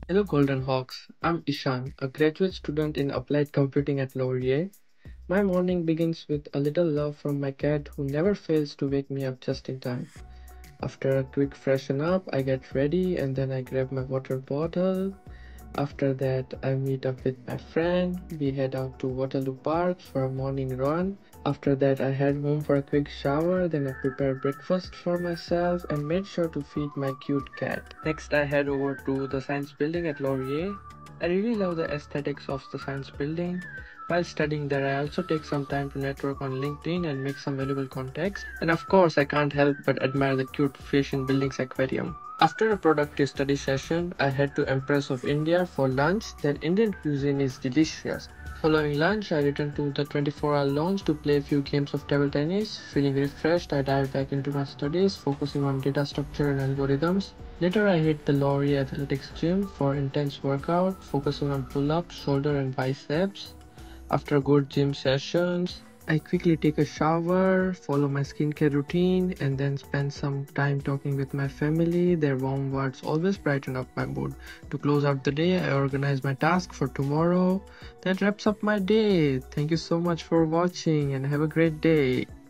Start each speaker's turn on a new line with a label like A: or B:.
A: Hello, Golden Hawks. I'm Ishaan, a graduate student in applied computing at Laurier. My morning begins with a little love from my cat who never fails to wake me up just in time. After a quick freshen up, I get ready and then I grab my water bottle. After that, I meet up with my friend. We head out to Waterloo Park for a morning run. After that, I head home for a quick shower, then I prepare breakfast for myself and made sure to feed my cute cat. Next, I head over to the science building at Laurier. I really love the aesthetics of the science building. While studying there, I also take some time to network on LinkedIn and make some valuable contacts. And of course, I can't help but admire the cute fish in building's aquarium. After a productive study session, I head to Empress of India for lunch. Their Indian cuisine is delicious. Following lunch, I return to the 24-hour lounge to play a few games of table tennis. Feeling refreshed, I dive back into my studies, focusing on data structure and algorithms. Later, I hit the Laurier Athletics gym for intense workout, focusing on pull-ups, shoulder and biceps. After good gym sessions, I quickly take a shower, follow my skincare routine, and then spend some time talking with my family. Their warm words always brighten up my mood. To close out the day, I organize my task for tomorrow. That wraps up my day. Thank you so much for watching and have a great day.